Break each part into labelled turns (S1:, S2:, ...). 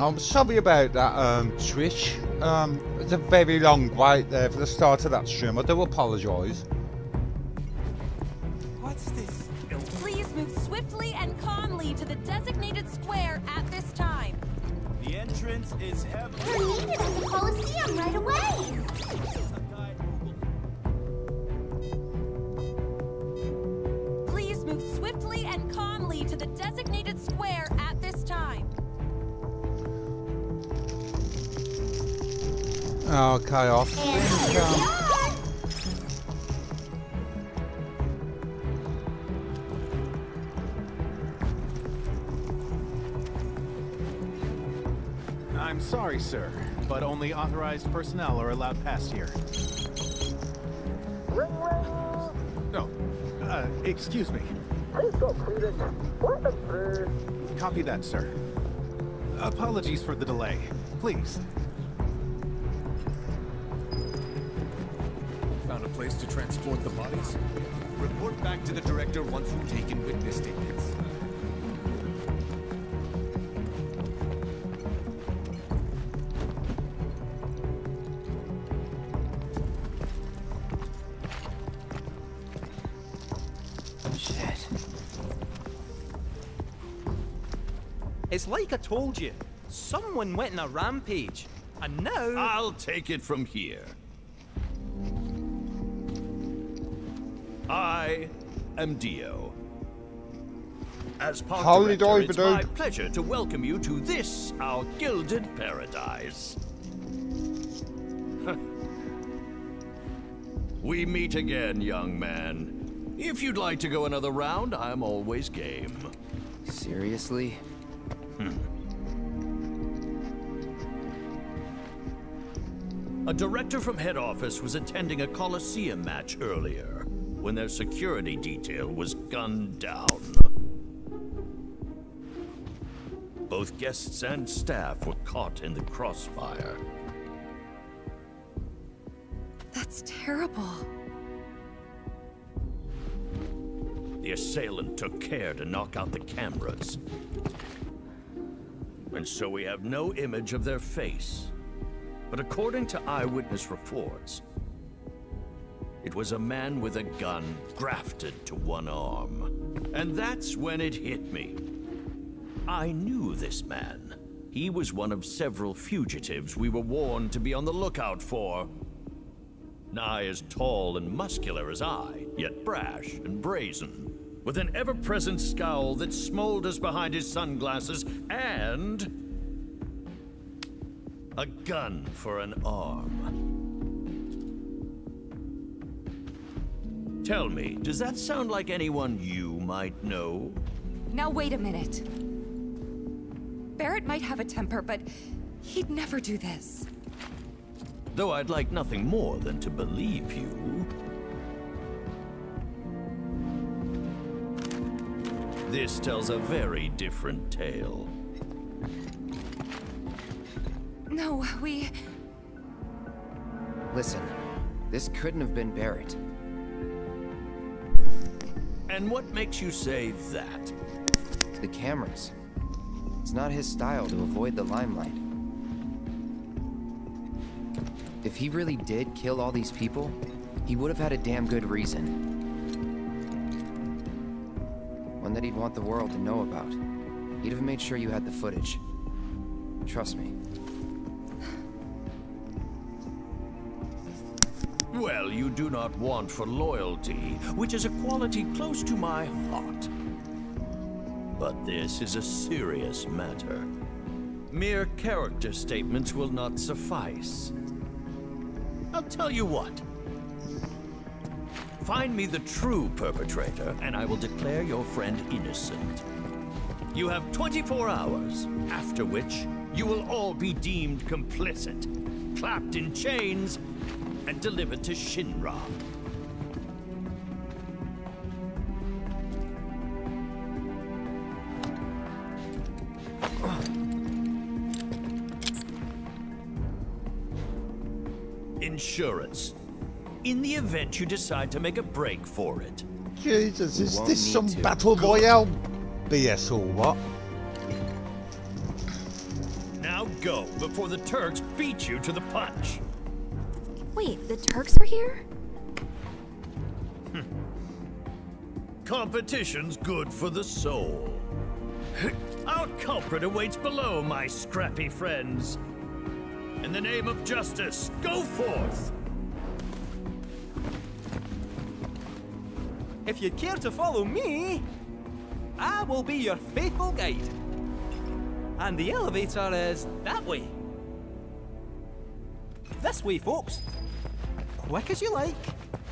S1: I'm sorry about that, Trish. It's a very long wait there for the start of that stream. I do apologise.
S2: What's this?
S3: Please move swiftly and calmly to the designated square at this time.
S2: The entrance is heavy.
S4: We're needed at the Coliseum right away.
S3: Please move swiftly and calmly to the designated square at this time.
S1: Okay, off.
S4: And here we are.
S5: I'm sorry, sir, but only authorized personnel are allowed past here. No, excuse me. Copy that, sir. Apologies for the delay. Please.
S6: Found a place to transport the bodies?
S7: Report back to the director once you've taken witness statements.
S2: Shit. It's like I told you. Someone went on a rampage. And now...
S8: I'll take it from here. I am Dio. As park
S1: Holy
S8: director, it's
S1: Diver,
S8: my
S1: dude.
S8: pleasure to welcome you to this, our gilded paradise. We meet again, young man. If you'd like to go another round, I'm always game.
S9: Seriously?
S8: A director from head office was attending a Coliseum match earlier when their security detail was gunned down. Both guests and staff were caught in the crossfire.
S3: That's terrible.
S8: The assailant took care to knock out the cameras. And so we have no image of their face. But according to eyewitness reports, it was a man with a gun grafted to one arm. And that's when it hit me. I knew this man. He was one of several fugitives we were warned to be on the lookout for. Nigh as tall and muscular as I, yet brash and brazen, with an ever-present scowl that smolders behind his sunglasses, and a gun for an arm. Tell me, does that sound like anyone you might know?
S3: Now wait a minute. Barrett might have a temper, but he'd never do this.
S8: Though I'd like nothing more than to believe you. This tells a very different tale.
S3: No, we...
S9: Listen, this couldn't have been Barrett.
S8: And what makes you say that?
S9: The cameras. It's not his style to avoid the limelight. If he really did kill all these people, he would have had a damn good reason. One that he'd want the world to know about. He'd have made sure you had the footage. Trust me.
S8: Well, you do not want for loyalty, which is a quality close to my heart. But this is a serious matter. Mere character statements will not suffice. I'll tell you what. Find me the true perpetrator, and I will declare your friend innocent. You have 24 hours, after which you will all be deemed complicit, clapped in chains, and delivered to Shinra. Insurance. In the event you decide to make a break for it.
S1: Jesus,
S9: We
S1: is
S9: won't
S1: this
S9: need
S1: some
S9: to.
S1: battle royale BS or what?
S8: Now go, before the Turks beat you to the punch.
S4: Wait, the Turks are here?
S8: Competition's good for the soul. Our culprit awaits below, my scrappy friends. In the name of justice, go forth!
S2: If you'd care to follow me, I will be your faithful guide. And the elevator is that way. This way, folks. Quick as you like.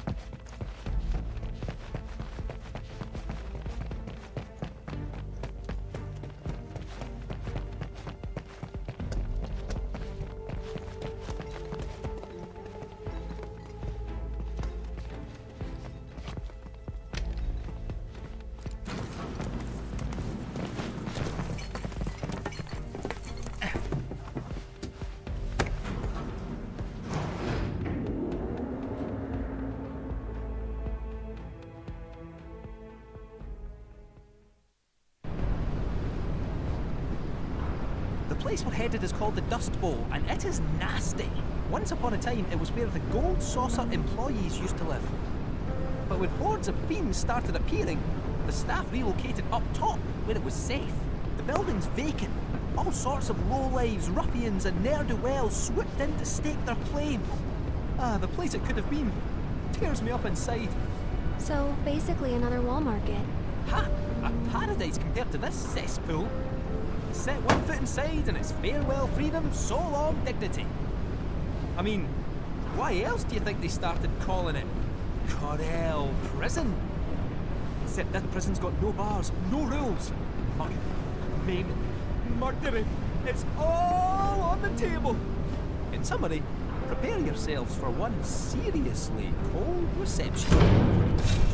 S2: The place we're headed is called the Dust Bowl, and it is nasty. Once upon a time, it was where the Gold Saucer employees used to live. But when hordes of fiends started appearing, the staff relocated up top, where it was safe. The building's vacant. All sorts of lowlives, ruffians, and ne'er-do-wells swooped in to stake their claim. Ah, the place it could have been. Tears me up inside.
S4: So, basically another wall market.
S2: Ha! A paradise compared to this cesspool. Set one foot inside and it's farewell freedom, so long dignity. I mean, why else do you think they started calling it Corel Prison? Except that prison's got no bars, no rules. Mugging, maiming, murdering. It's all on the table. In summary, prepare yourselves for one seriously cold reception.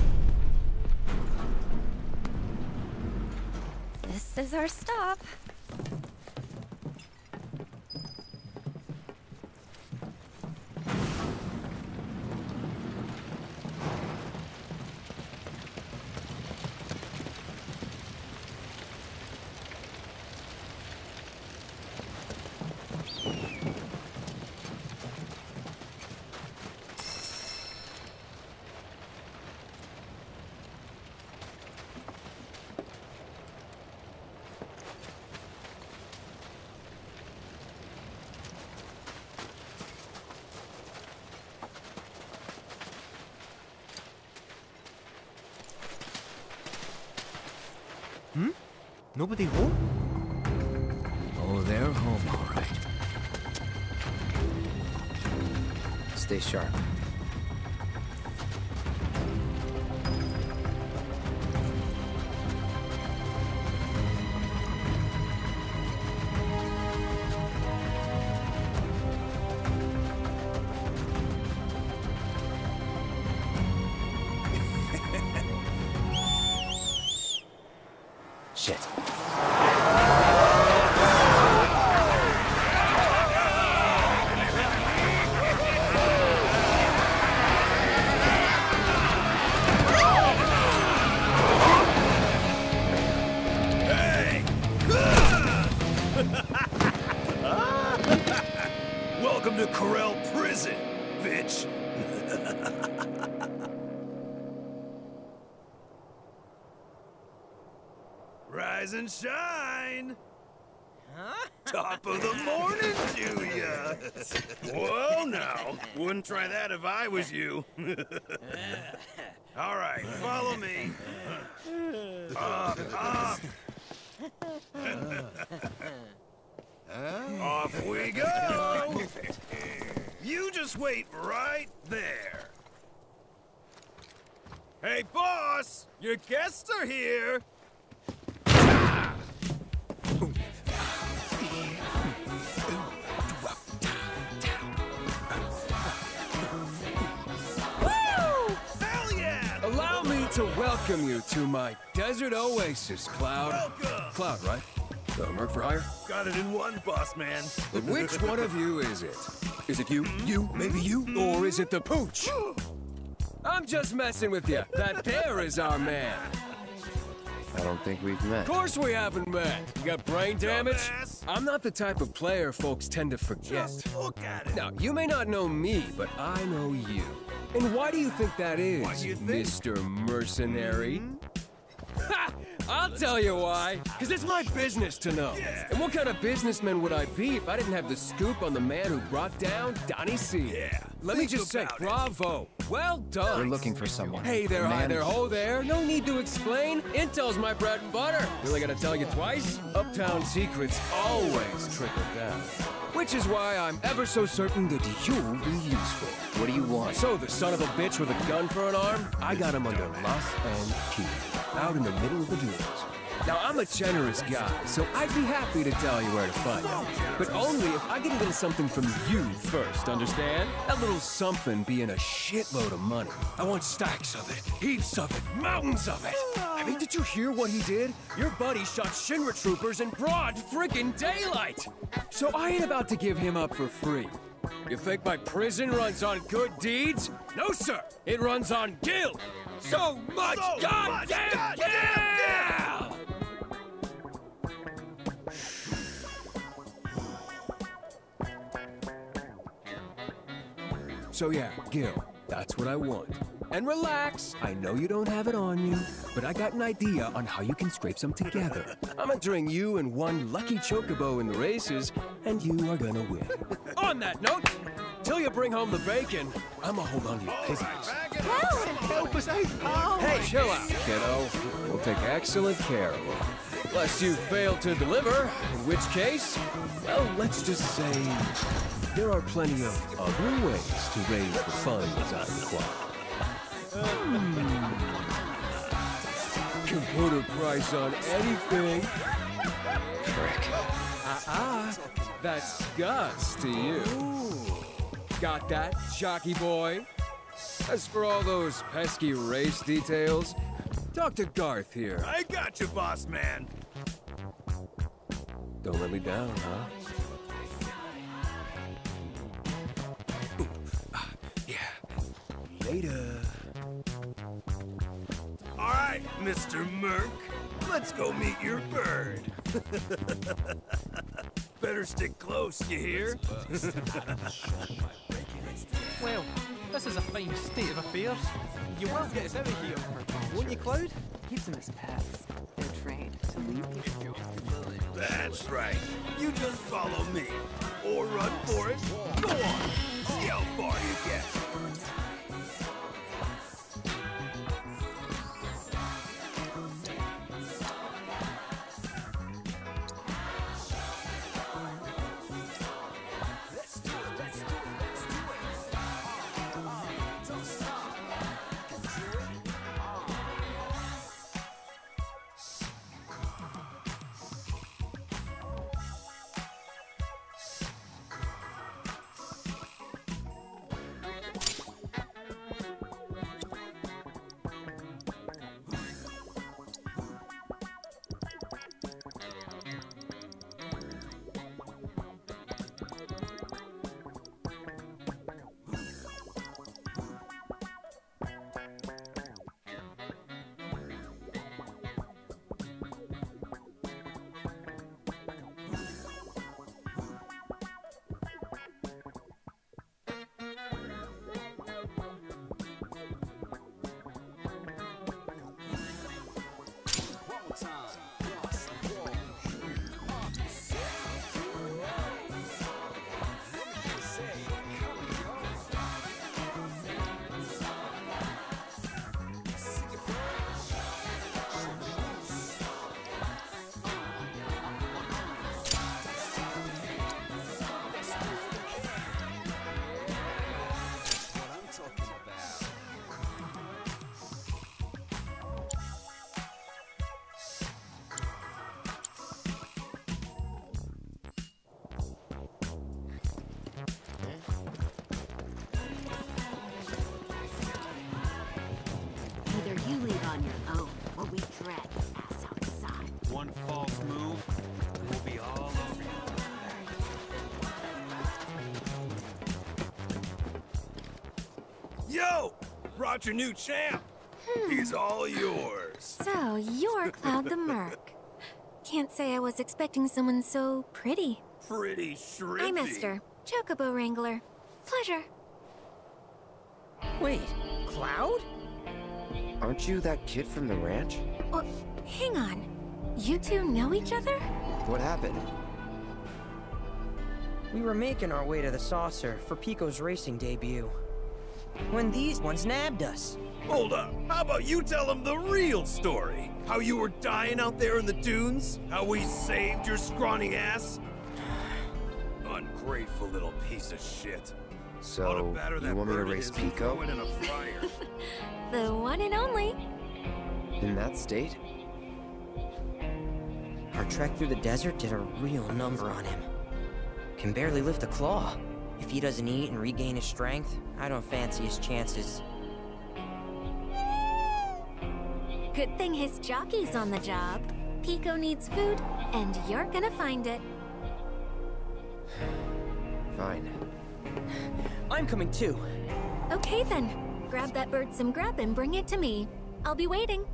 S4: This is our stop.
S2: Nobody home?
S9: Oh, they're home, all right. Stay sharp.
S2: Shit.
S8: Welcome to Corel Prison, bitch. Rise and shine.
S2: Huh?
S8: Top of the morning to ya. Whoa, now. Wouldn't try that if I was you. All right, follow me. Off we go. You just wait right there. Hey, boss, your guests are here.
S10: Allow me to welcome you to my desert oasis, Cloud.
S8: Welcome.
S10: Cloud, right? The Merc for hire?
S8: Got it in one, boss man.
S10: But which one of you is it? Is it you, maybe you, or is it the pooch? I'm just messing with you. That there is our man.
S9: I don't think we've met.
S10: Of course we haven't met. You got brain damage? I'm not the type of player folks tend to forget.
S5: Just look at it.
S10: Now, you may not know me, but I know you. And why do you think that is,
S5: Why do you think?
S10: Mr. Mercenary? Ha! I'll tell you why. Because it's my business to know.
S5: Yeah.
S10: And what kind of businessman would I be if I didn't have the scoop on the man who brought down Donnie C?
S5: Yeah,
S10: Let me
S5: think
S10: just say,
S5: about it.
S10: bravo. Well done.
S9: We're looking for someone.
S10: Hey there,
S9: A
S10: hi
S9: man-
S10: there, ho there. No need to explain. Intel's my bread and butter. Really gotta tell you twice? Uptown secrets always trickle down. Which is why I'm ever so certain that you'll be useful.
S9: What do you want?
S10: So the son of a bitch with a gun for an arm, I got him under lock and key, out in the middle of the dunes. Now, I'm a generous guy, so I'd be happy to tell you where to find him. But only if I get a little something from you first, understand? That little something being a shitload of money. I want stacks of it, heaps of it, mountains of it. I mean, did you hear what he did? Your buddy shot Shinra troopers in broad friggin' daylight. So I ain't about to give him up for free. You think my prison runs on good deeds? No, sir. It runs on guilt. So much goddamn guilt! So yeah, Gil, that's what I want. And relax, I know you don't have it on you, but I got an idea on how you can scrape some together. I'm entering you and one lucky chocobo in the races, and you are gonna win. On that note, till you bring home the bacon, I'ma hold on to your business.
S5: Help us out.
S10: Hey, chill out, kiddo. We'll take excellent care of you. Unless you fail to deliver, in which case, well, let's just say there are plenty of other ways to raise the funds I require. Can put a price on anything.
S9: Frick.
S10: That's Gus to you. Got that, jockey boy? As for all those pesky race details, talk to Garth here.
S5: I got you, boss man.
S10: Don't let me down, huh? Yeah. Later.
S5: All right, Mr. Merc. Let's go meet your bird. Better stick close, you hear?
S2: Well, this is a fine state of affairs. You will get us out of here, won't you, Cloud?
S11: Keeps them as pets. They're trained to leave people.
S5: That's right. You just follow me. Or run for it. Go on. See how far you get.
S12: Either you leave on your own, or we drag your ass outside.
S7: One false move, and we'll be all over you.
S5: Yo! Brought your new champ. He's all yours.
S4: So, you're Cloud the Merc. Can't say I was expecting someone so pretty.
S5: Pretty shrimpy.
S4: I'm Esther, Chocobo Wrangler. Pleasure.
S13: Wait, Cloud?
S9: Aren't you that kid from the ranch?
S4: Well, hang on. You two know each other?
S9: What happened?
S13: We were making our way to the saucer for Pico's racing debut, when these ones nabbed us.
S5: Hold up. How about you tell them the real story? How you were dying out there in the dunes? How we saved your scrawny ass? Ungrateful little piece of shit.
S9: So, you want me to race Pico?
S5: In a fryer.
S4: The one and only.
S9: In that state?
S13: Our trek through the desert did a real number on him. Can barely lift a claw. If he doesn't eat and regain his strength, I don't fancy his chances.
S4: Good thing his jockey's on the job. Pico needs food, and you're gonna find it.
S9: Fine.
S13: I'm coming too.
S4: Okay then. Grab that bird some grub and bring it to me. I'll be waiting.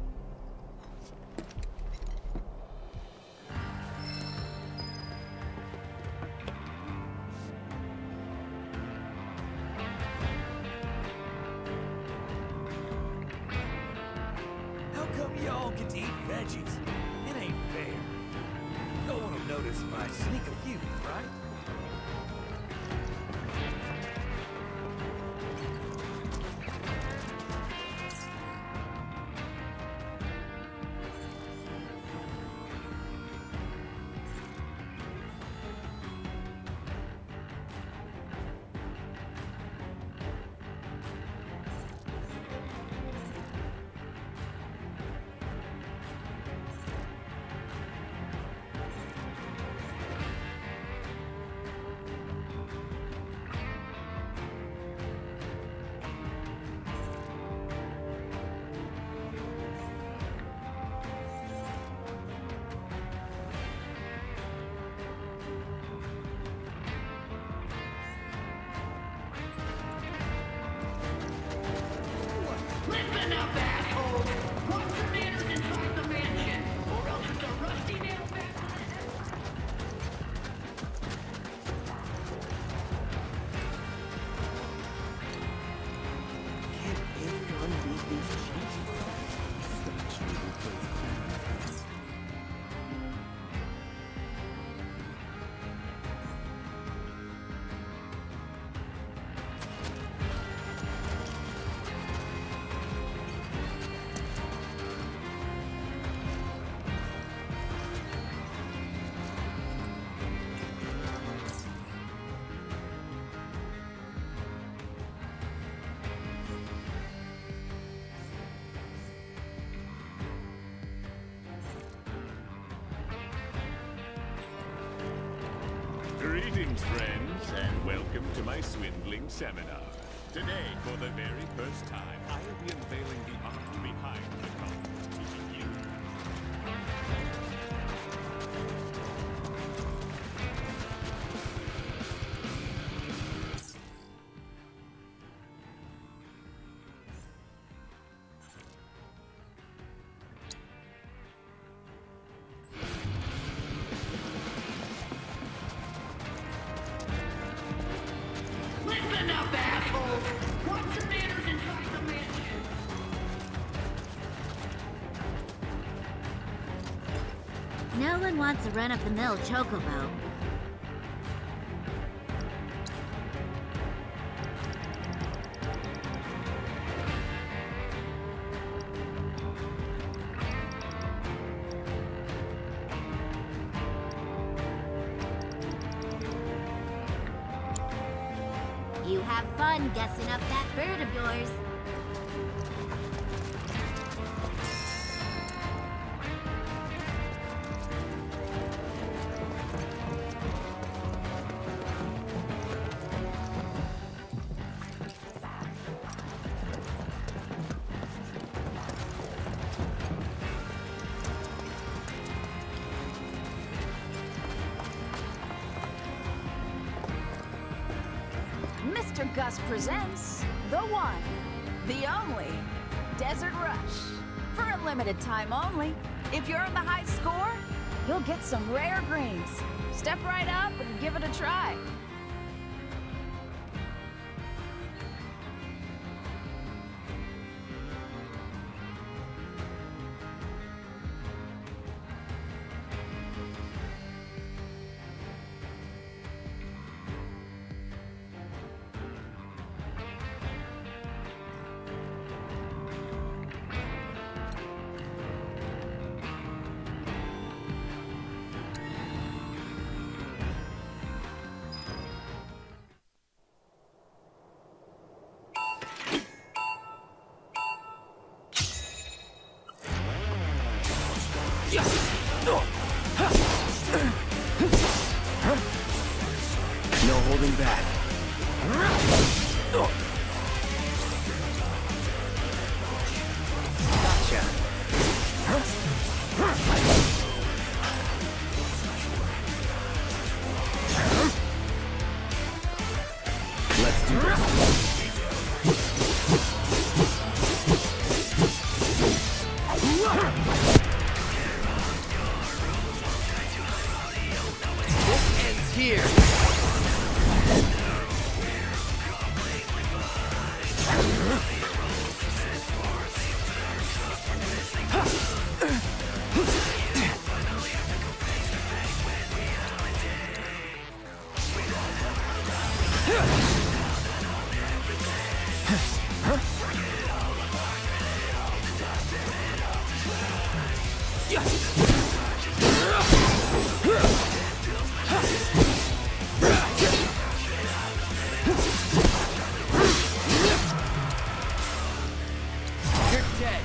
S5: How come y'all get to eat veggies? It ain't fair. No one will notice if I sneak a few, right?
S14: Listen up, assholes! Watch your manners inside the mansion, or else it's a rusty nail back.
S13: Can't anyone beat these cheats?
S15: Greetings, friends, and welcome to my swindling seminar. Today, for the very first time, I will be unveiling the art behind the con, teaching you.
S14: Listen up, assholes! Watch your manners inside the mansion.
S12: No one wants a run-of-the-mill chocobo. You have fun guessing up that bird of yours.
S16: Mr. Gus presents the one, the only, Desert Rush. For a limited time only. If you earn the high score, you'll get some rare greens. Step right up and give it a try.
S10: No holding back. Gotcha. Let's do this. This ends here. You're dead.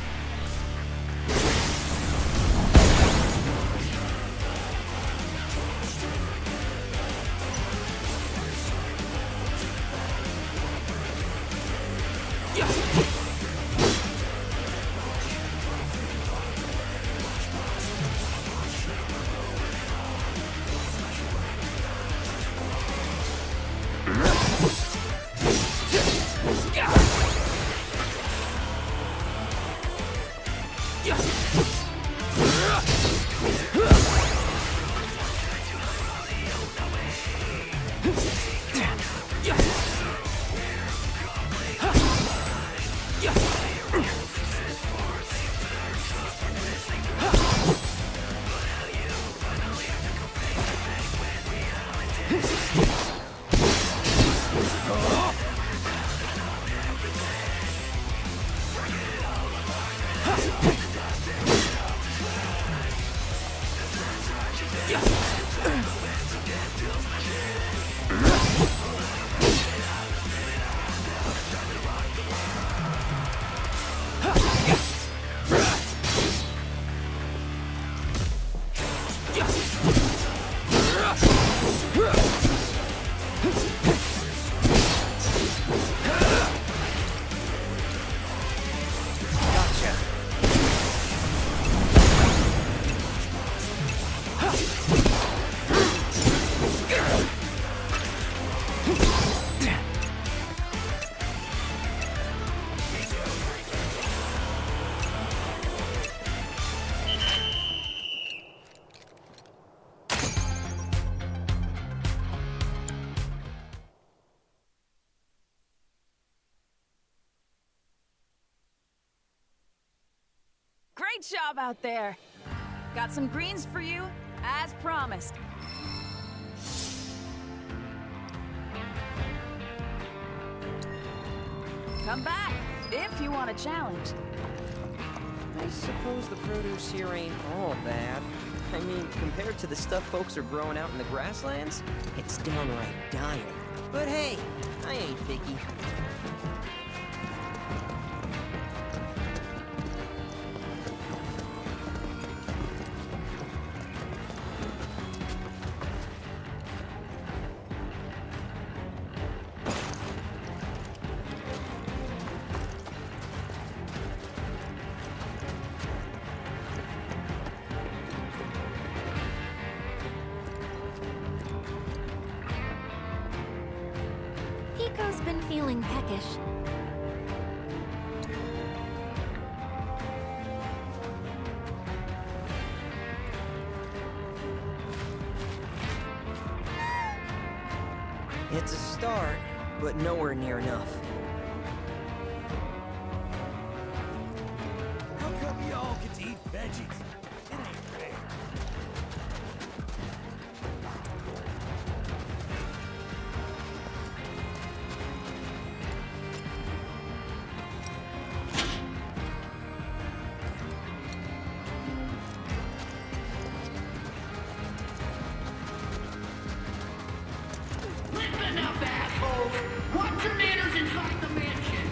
S16: Great job out there. Got some greens for you, as promised. Come back, if you want a challenge.
S13: I suppose the produce here ain't all bad. I mean, compared to the stuff folks are growing out in the grasslands, it's downright dire. But hey, I ain't picky.
S4: Pico's been feeling peckish.
S13: It's a start, but nowhere near enough.
S5: How come y'all get to eat veggies? It ain't fair.
S14: Listen up, assholes! Watch your manners inside the mansion!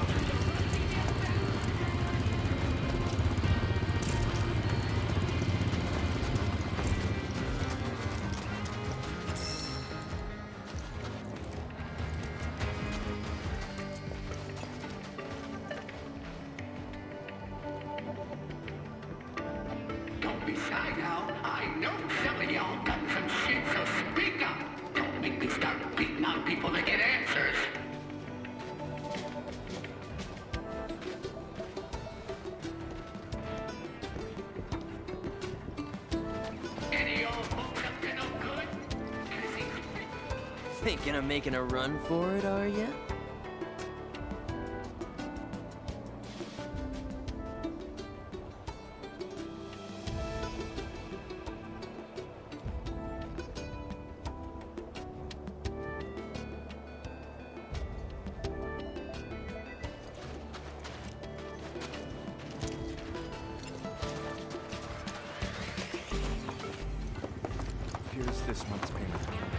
S14: Don't be shy now. I know some of y'all got some shit, so speak up. Don't make me start beating on people to get answers. Any old folks up to no good?
S13: Thinking of making a run for it, are ya?
S6: Here's this month's payment.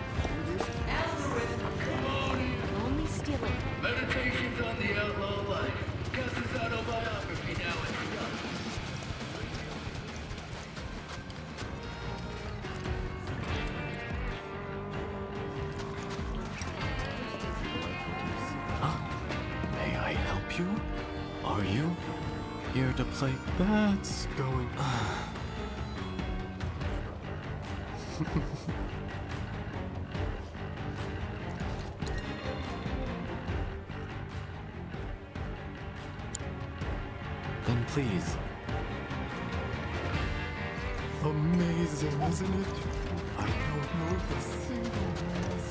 S14: Only stealing. Meditations on the outlaw life. Gus's autobiography now it's done.
S17: May I help you? Are you here to play? That's going. Then please. Amazing, isn't it? I don't know the symbols.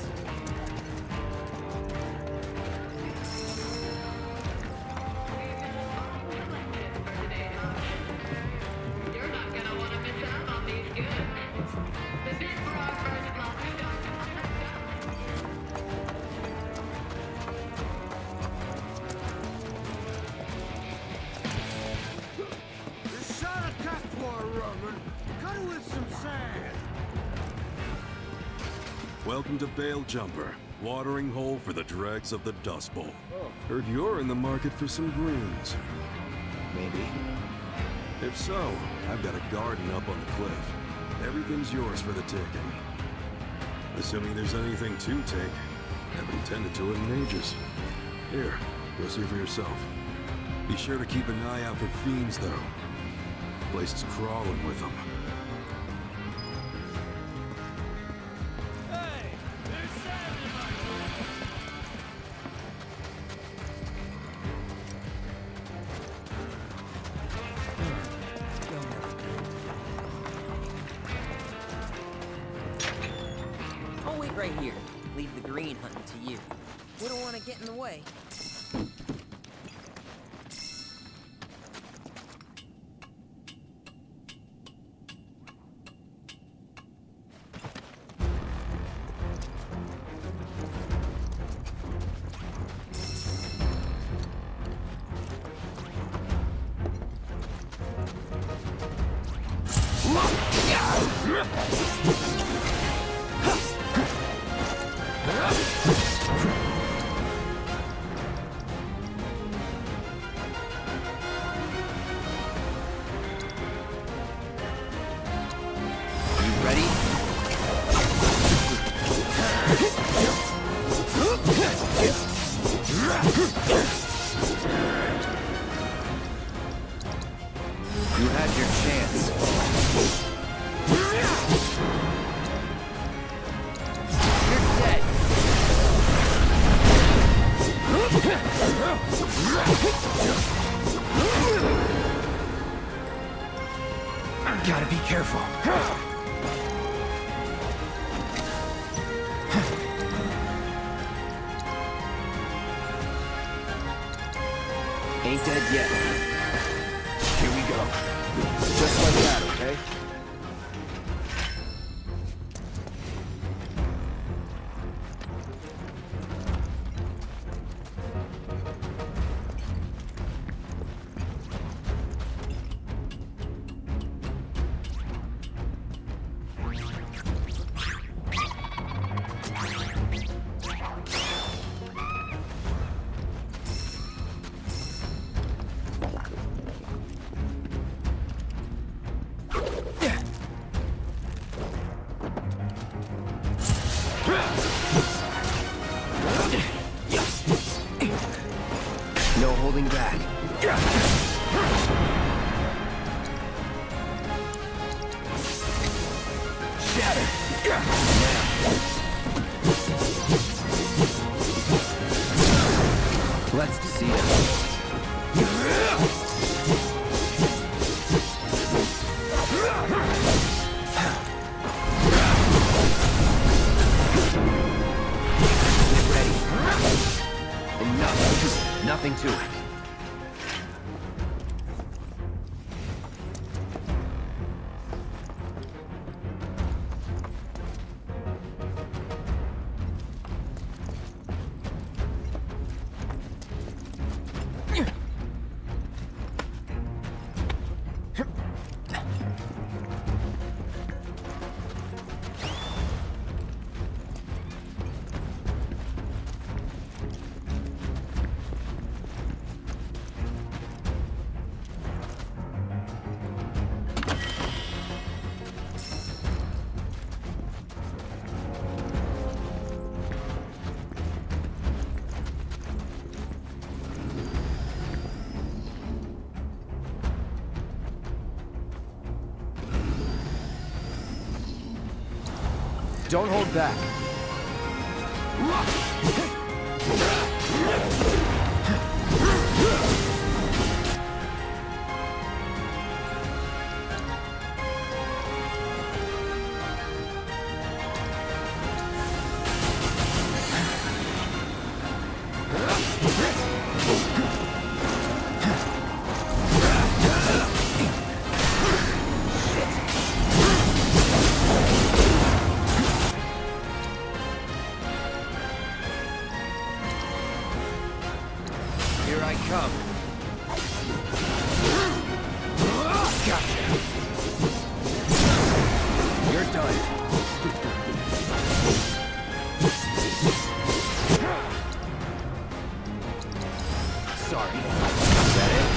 S14: You're not gonna want to miss out on these goods. The bid for our first block starts on
S5: The shot of Cutwater rubber. Cut it with some sand.
S18: Welcome to Bale Jumper, watering hole for the dregs of the Dust Bowl. Heard you're in the market for some greens.
S9: Maybe.
S18: If so, I've got a garden up on the cliff. Everything's yours for the taking. Assuming there's anything to take. Haven't tended to it in ages. Here, go see for yourself. Be sure to keep an eye out for fiends, though. Place is crawling with them.
S13: I'll wait right here. Leave the green hunting to you. We don't want to get in the way.
S9: You had your chance. You're dead. Gotta be careful.
S10: Ain't dead yet. Here we go. Just like that, okay? No holding back. Shatter. Let's see it. Nothing to it. Don't hold back. Here I come. Gotcha. You're done. Sorry. Is that it?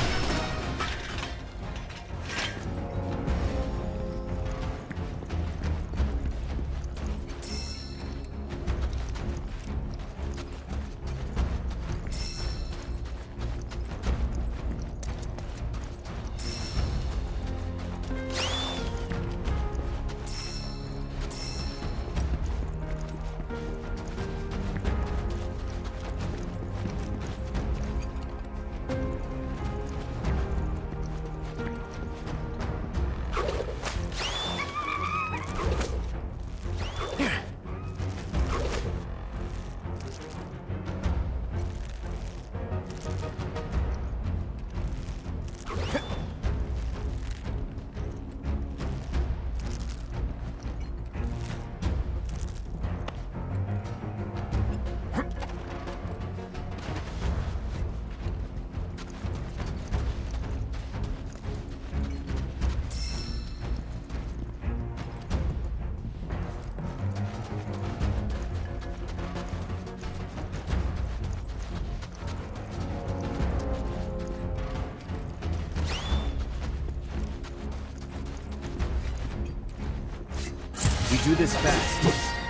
S10: We do this fast.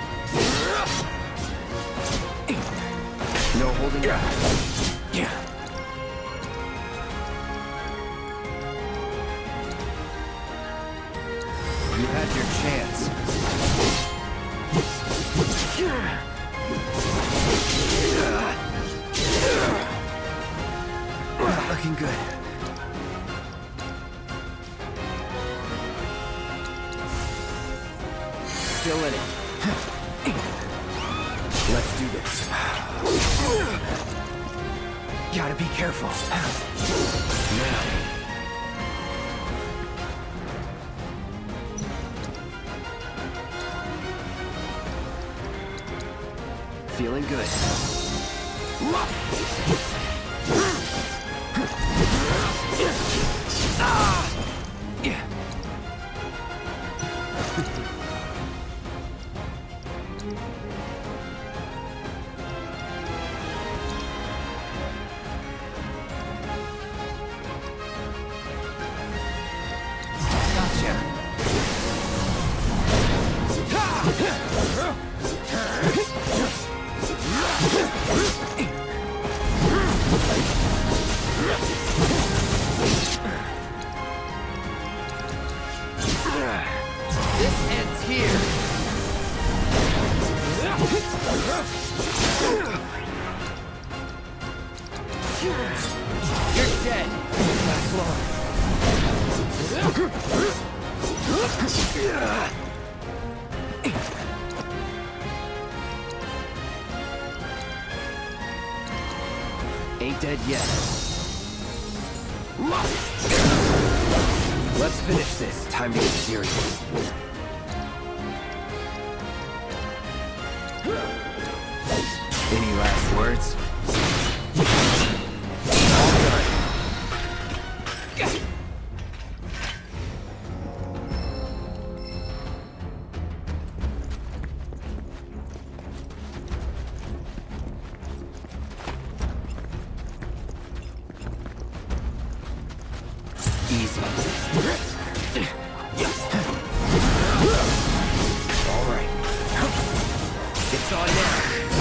S10: No holding back. You had your chance. Looking good. Still in it. Let's do this. Gotta be careful. Now. Feeling good. Yeah.
S13: This ends here. You're dead. Last Ain't dead yet. Let's finish this. Time to get serious. Any last words? All done. Easy. All right. It's on now.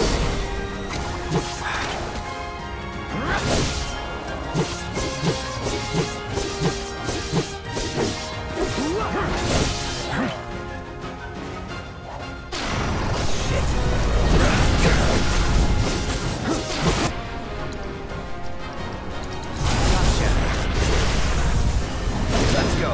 S13: Let's go.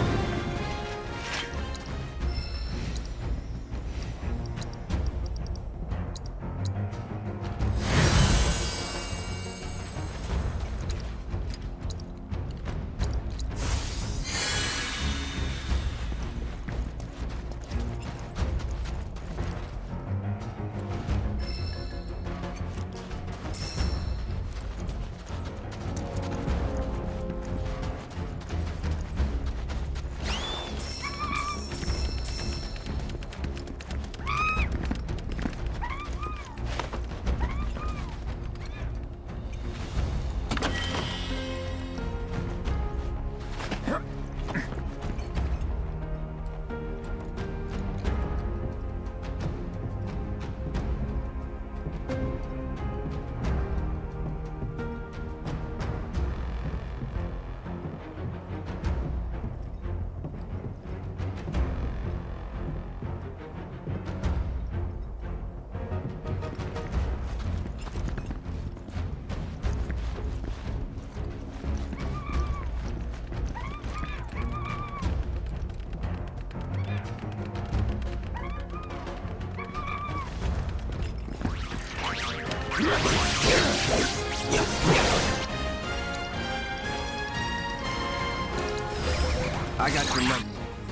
S13: I got your number.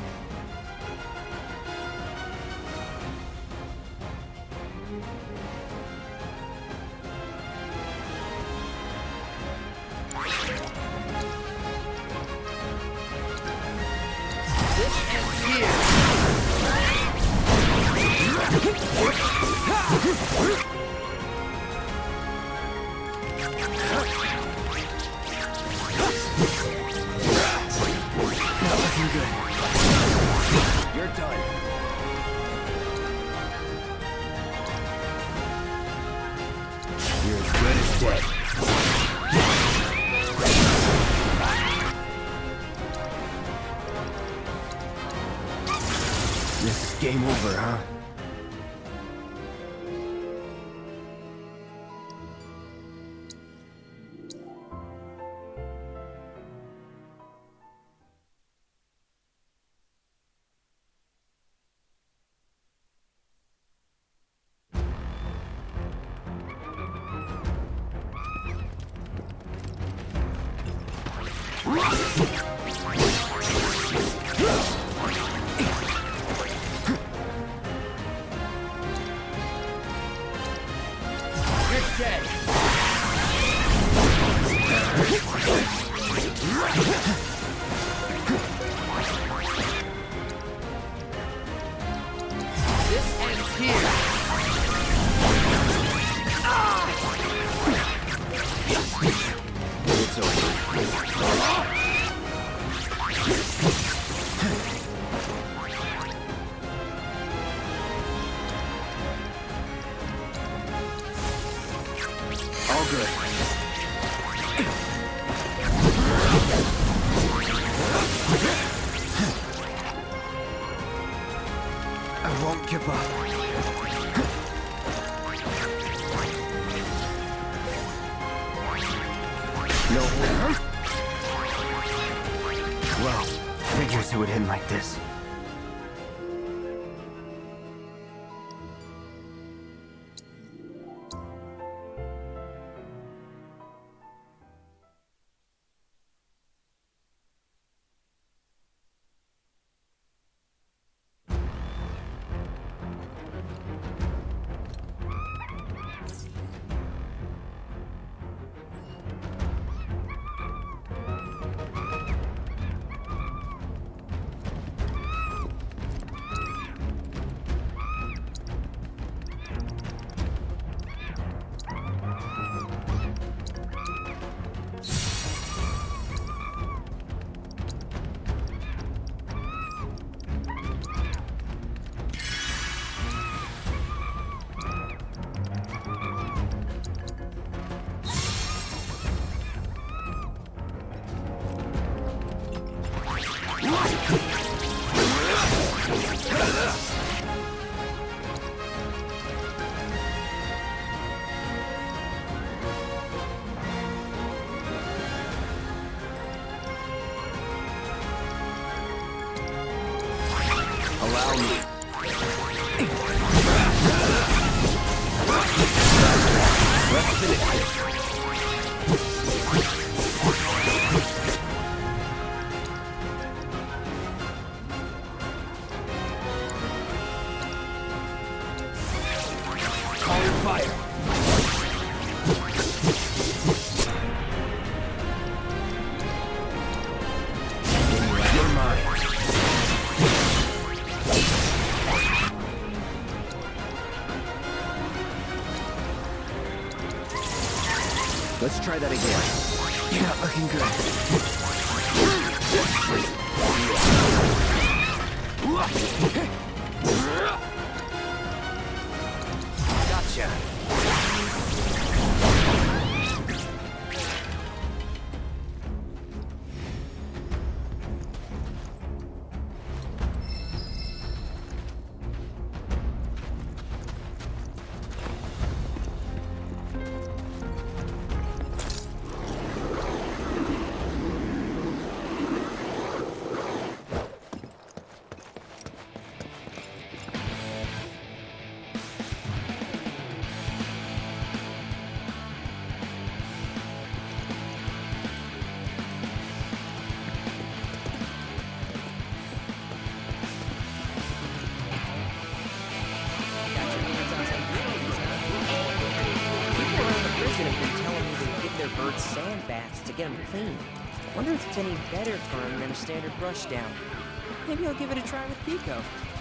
S13: This ends here. Not looking good. You're done. You're as good as dead. This is game over, huh? Let's try that again. You're not looking good. Gotcha. Sand baths to get them clean. Wonder if it's any better for him than a standard brush down. Maybe I'll give it a try with Pico.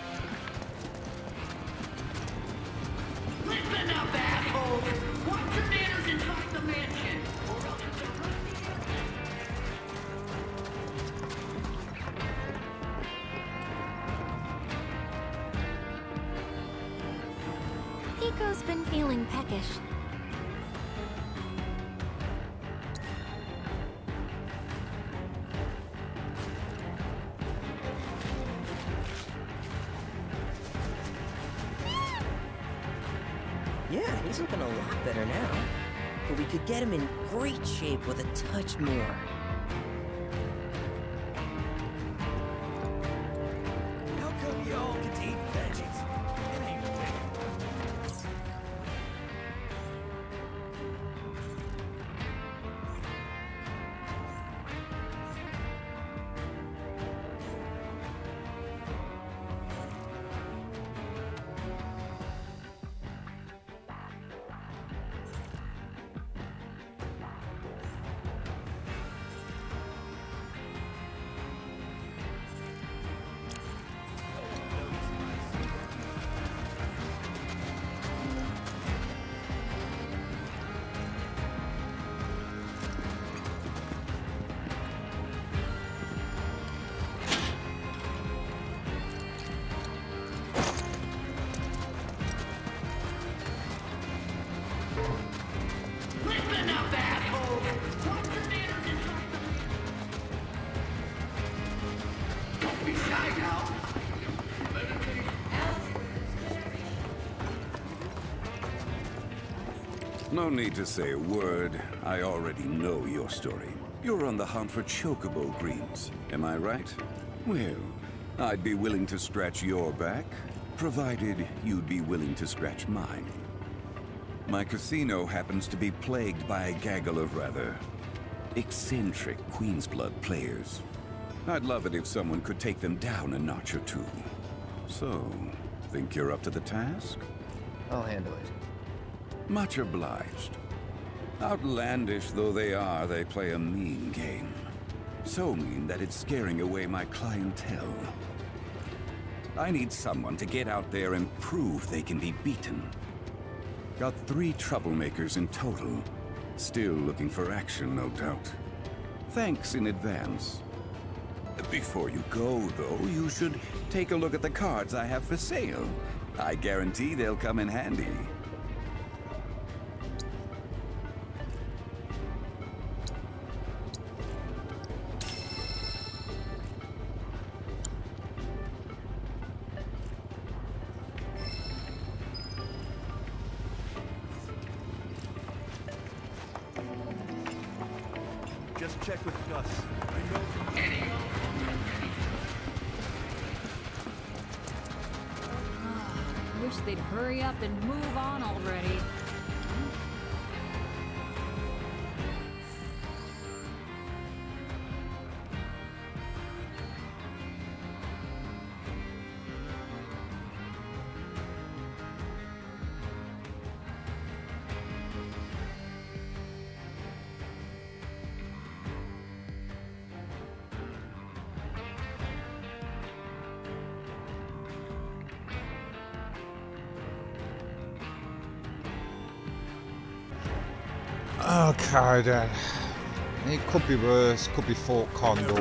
S14: Listen up, assholes! Watch your manners inside the mansion, or else it's a
S4: Pico's been feeling peckish.
S13: Yeah, he's looking a lot better now. But we could get him in great shape with a touch more.
S5: How come y'all get to eat veggies? It ain't fair.
S19: No need to say a word. I already know your story. You're on the hunt for chocobo greens, am I right? Well, I'd be willing to scratch your back, provided you'd be willing to scratch mine. My casino happens to be plagued by a gaggle of rather eccentric Queensblood players. I'd love it if someone could take them down a notch or two. So, think you're up to the task?
S9: I'll handle it.
S19: Much obliged. Outlandish though they are, they play a mean game. So mean that it's scaring away my clientele. I need someone to get out there and prove they can be beaten. Got 3 troublemakers in total. Still looking for action, no doubt. Thanks in advance. Before you go, though, you should take a look at the cards I have for sale. I guarantee they'll come in handy.
S6: Just check with Gus. I know.
S20: Wish they'd hurry up and move on already.
S1: Okay then. It could be worse, could be Fort Condor.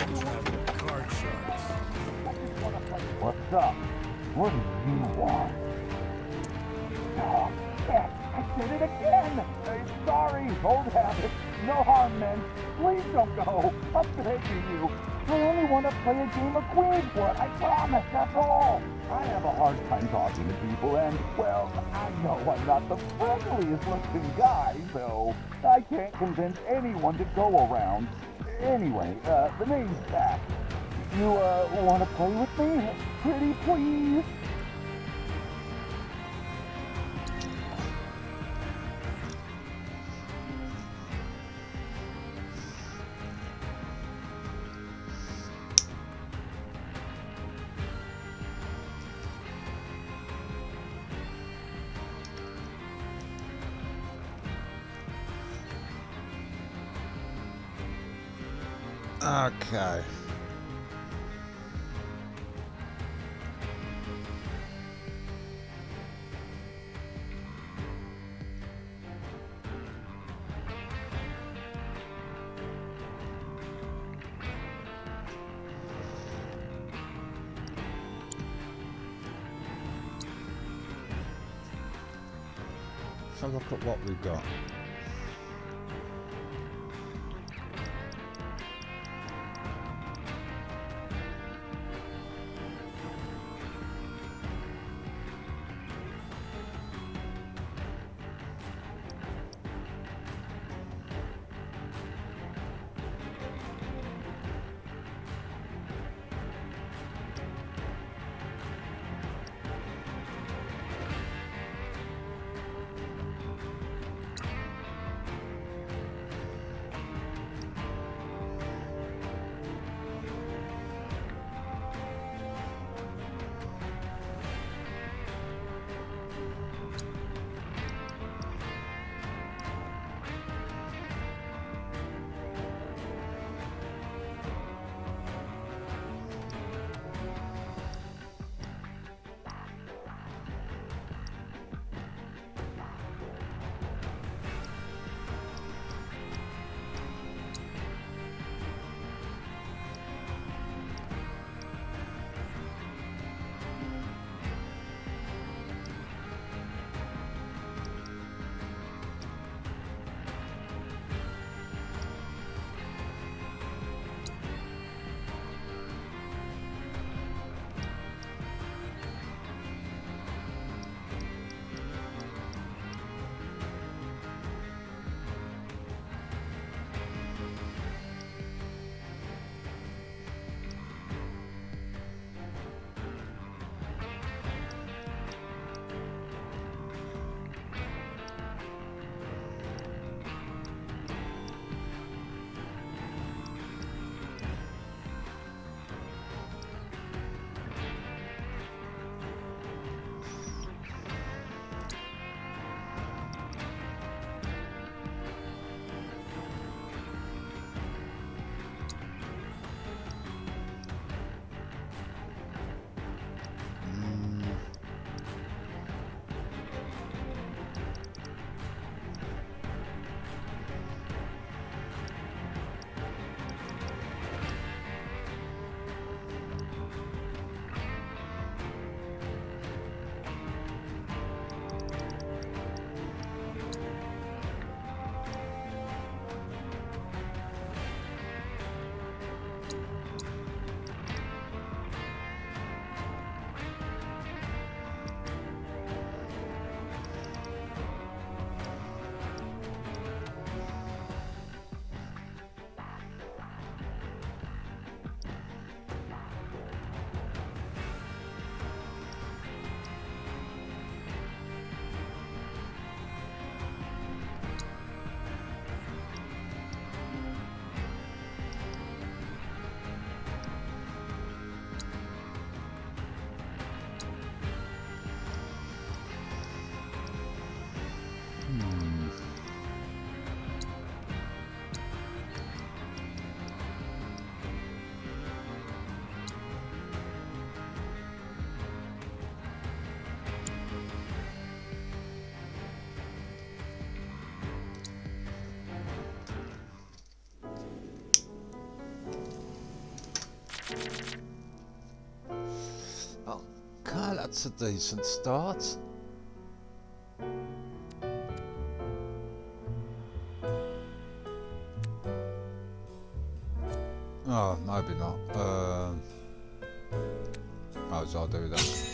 S14: What's up? What do you want? Oh, shit! I did it again! Sorry, old habit. No harm, men. Please don't go. I'm begging you. I only want to play a game of Queensblood. I promise, that's all. I have a hard time talking to people, and, well, I know I'm not the friendliest looking guy, so I can't convince anyone to go around. Anyway, the name's Jack. You, want to play with me? Pretty please?
S1: Okay. So look at what we've got. Okay, that's a decent start. Oh, maybe not. Might as well do that.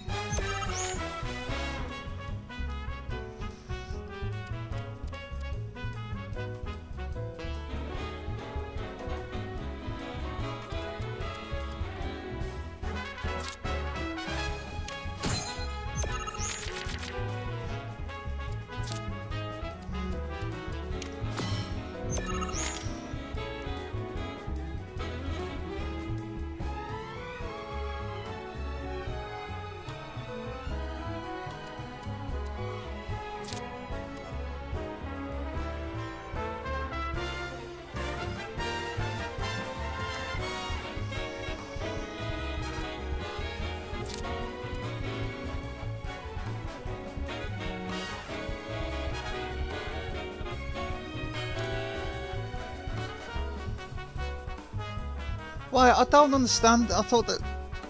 S1: Why, I don't understand. I thought that...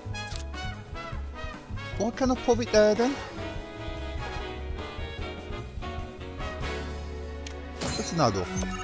S1: Why can't I put it there then? That's another.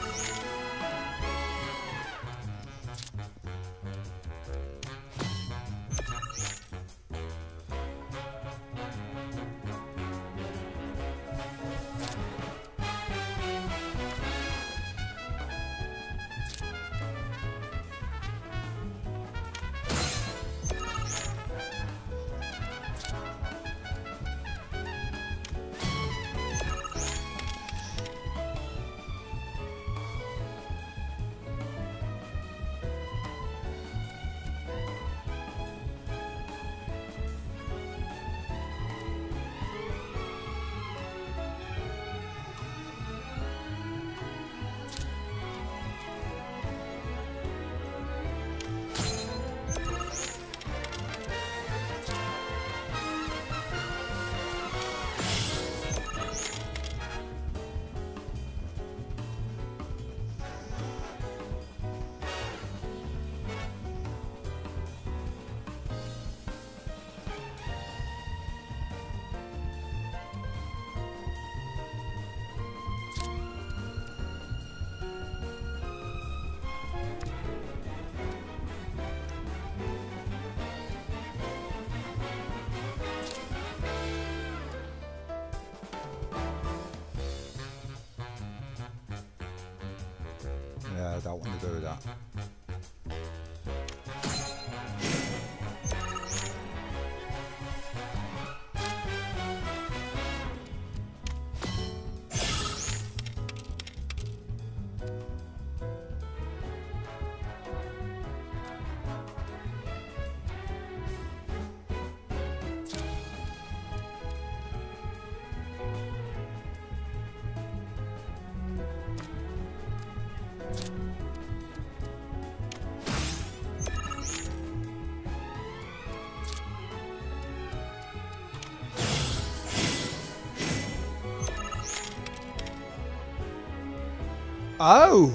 S1: Yeah, I don't want to do that. Oh!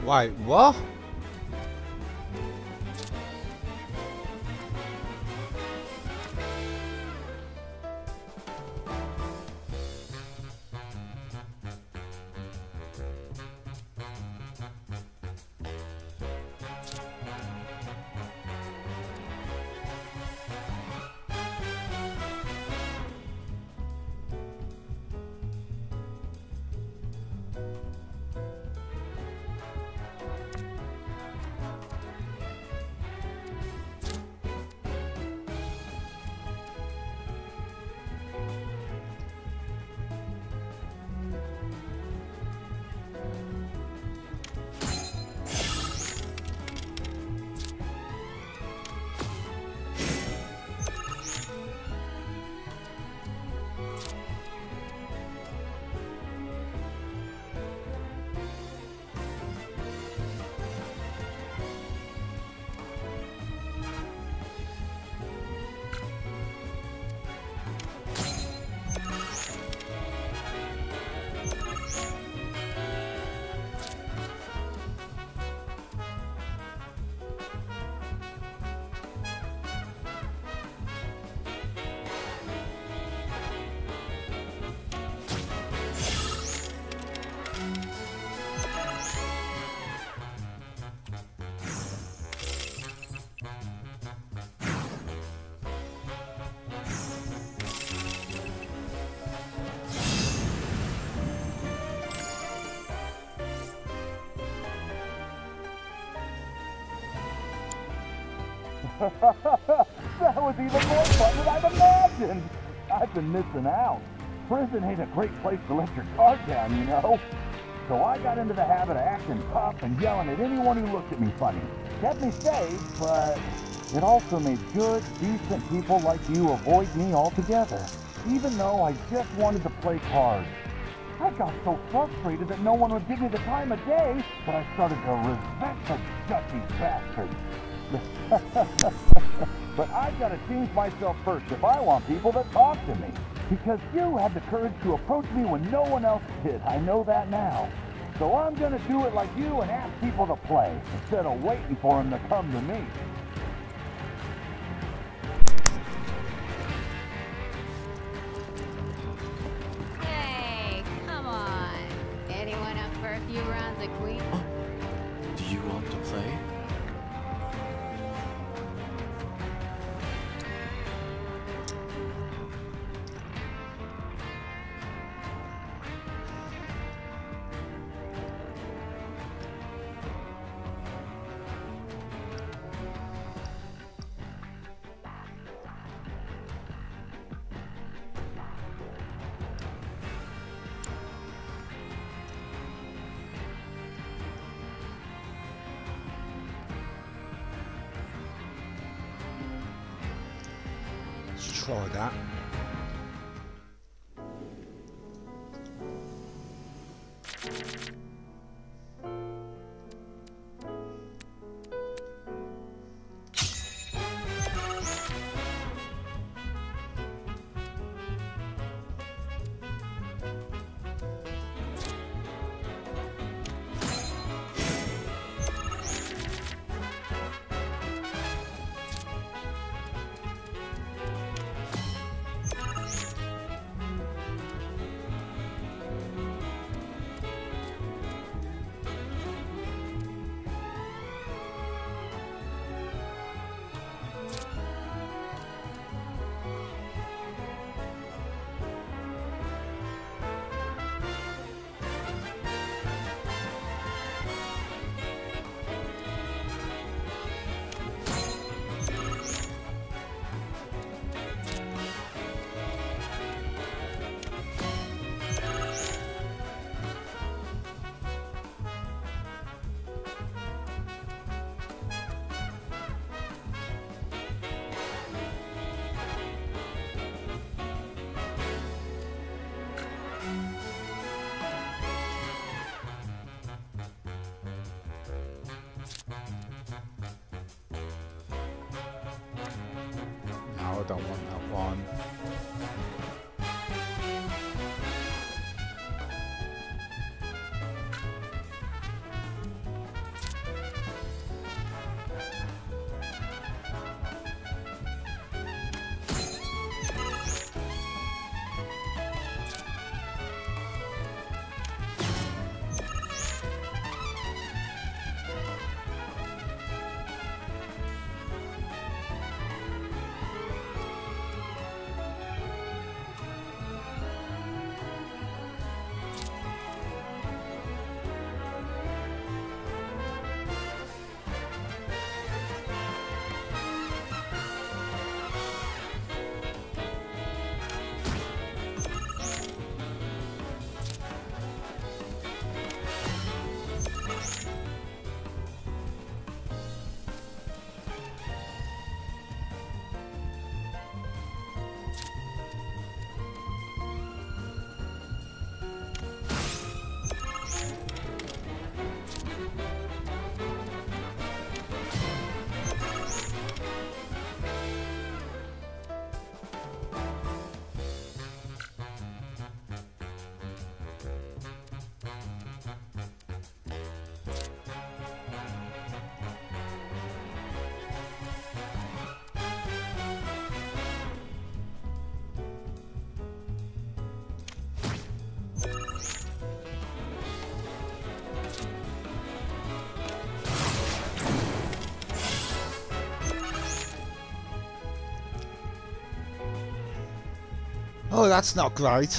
S1: Wait, what?
S14: That was even more fun than I've imagined. I've been missing out. Prison ain't a great place to let your guard down, you know. So I got into the habit of acting tough and yelling at anyone who looked at me funny. Kept me safe, but it also made good, decent people like you avoid me altogether. Even though I just wanted to play cards. I got so frustrated that no one would give me the time of day that I started to resent the gutsy bastards. But I've got to change myself first if I want people that talk to me. Because you had the courage to approach me when no one else did. I know that now. So I'm going to do it like you and ask people to play, instead of waiting for them to come to me.
S20: Hey, come on. Anyone up for a few rounds of Queen?
S17: Do you want to play?
S1: Try that. No, I don't want that one. Oh, that's not great.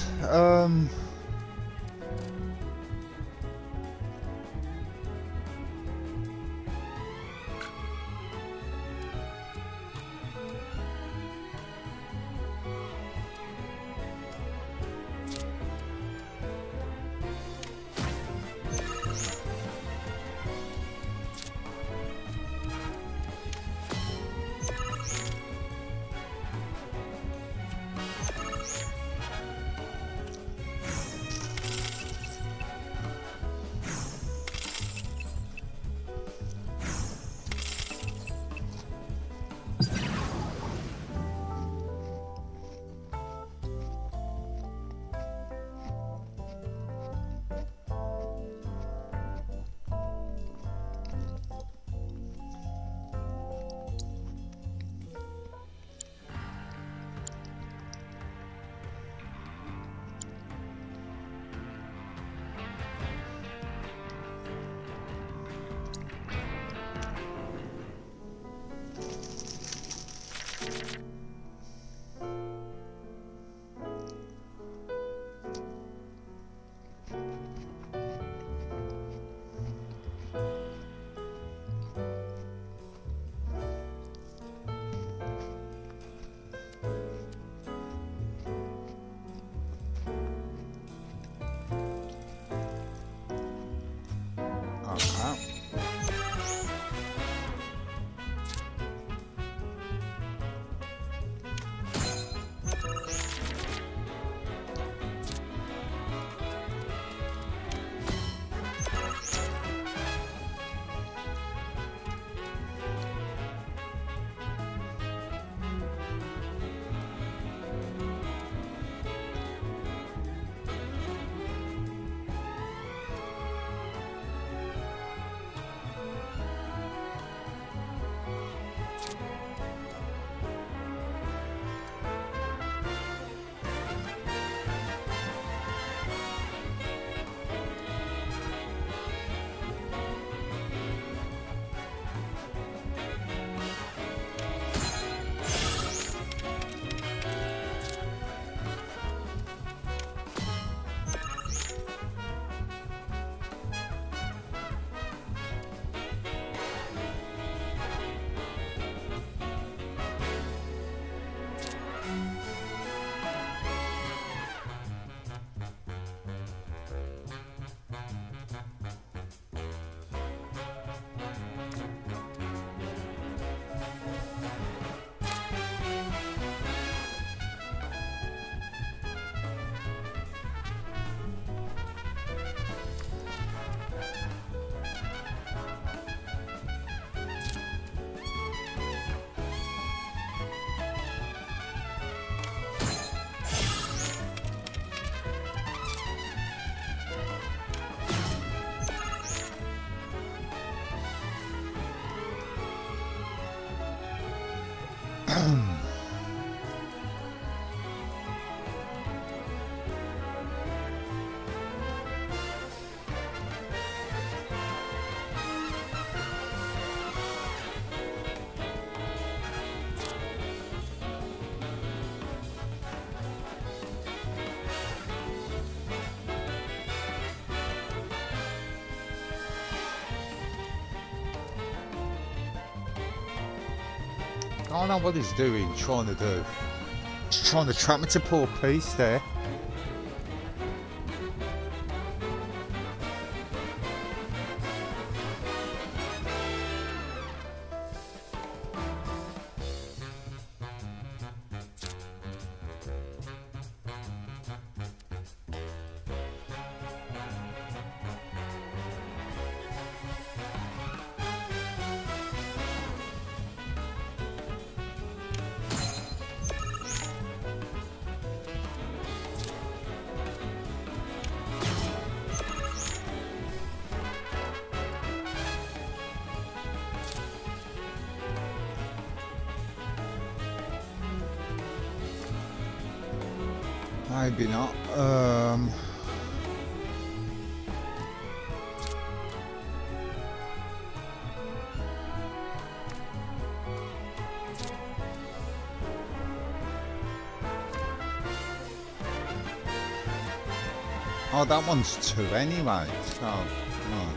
S1: I don't know what he's doing, trying to do. He's trying to trap me to poor piece there. Maybe not. Oh, that one's 2 anyway. So, right.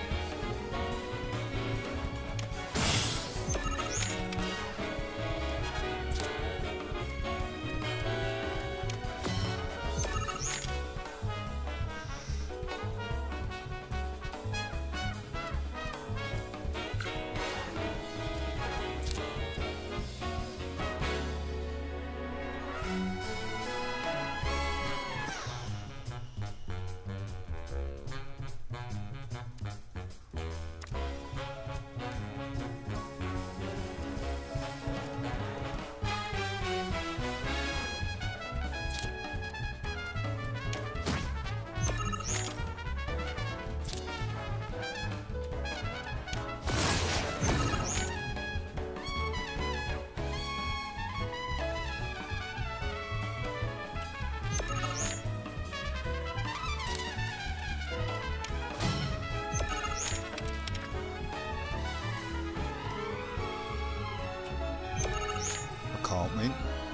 S1: Can't win.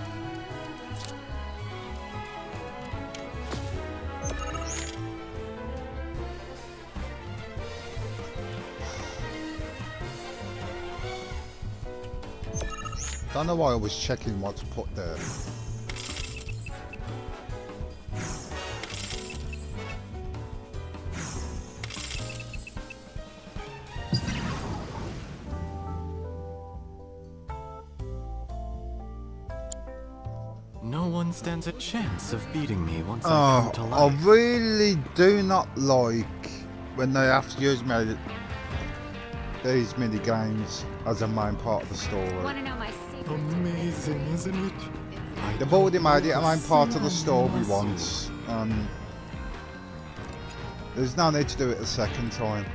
S1: Don't know why I was checking what to put there.
S17: No one stands a chance of beating me once I come to life.
S1: I really do not like when they have to use these mini games as a main part of the story.
S20: Want to know my secret?
S17: Amazing, isn't it?
S1: They've already made it a main part of the story once. There's no need to do it a second time.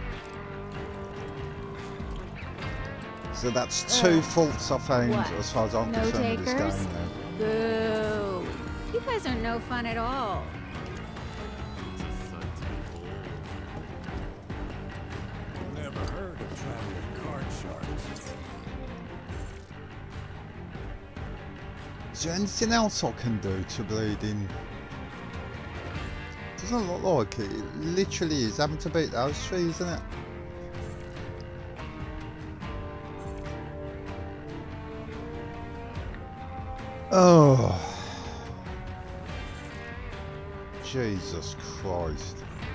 S1: So that's 2 faults I found as far as I'm concerned with this game now.
S20: Boo! You guys are no fun at all.
S5: Never heard of traveling card sharks.
S1: Is there anything else I can do to bleed in? Doesn't look like it. It literally is having to beat those 3, isn't it? Oh, Jesus Christ.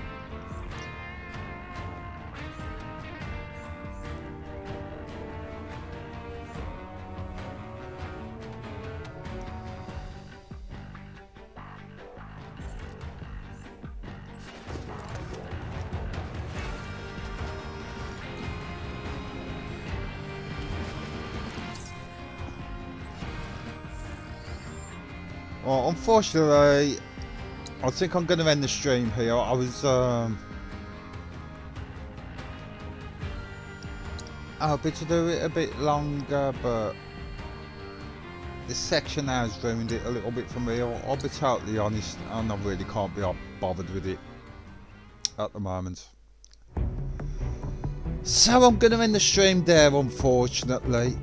S1: Well, unfortunately, I think I'm going to end the stream here. I was hoping to do it a bit longer, but this section now has ruined it a little bit for me. I'll be totally honest, and I really can't be bothered with it at the moment. So I'm going to end the stream there, unfortunately.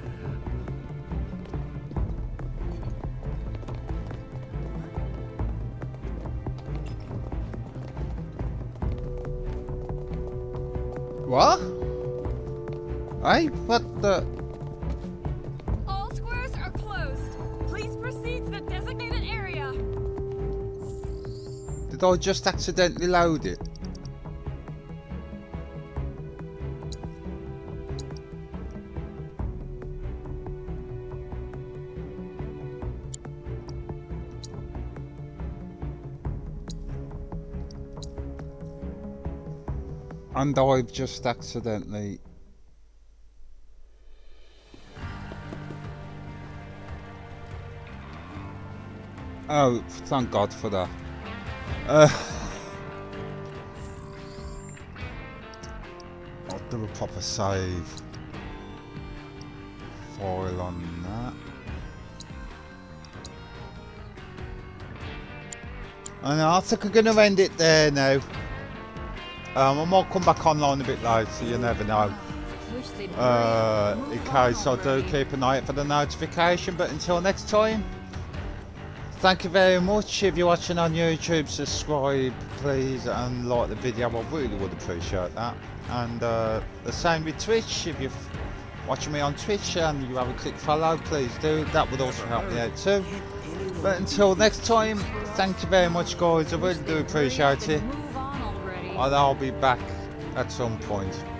S1: What? Hey, what the?
S16: All squares are closed. Please proceed to the designated area.
S1: Did I just accidentally load it? And I've just accidentally... Oh, thank God for that. I'll do a proper save file on that. And I think I'm going to end it there now. I might come back online a bit later, you never know. In case I do keep an eye out for the notification, but until next time, Thank you very much. If you're watching on YouTube, subscribe please and like the video. I really would appreciate that. And the same with Twitch. If you're watching me on Twitch and you have a click follow, please do. That would also help me out too. But until next time, thank you very much guys. I really do appreciate it. And I'll be back at some point.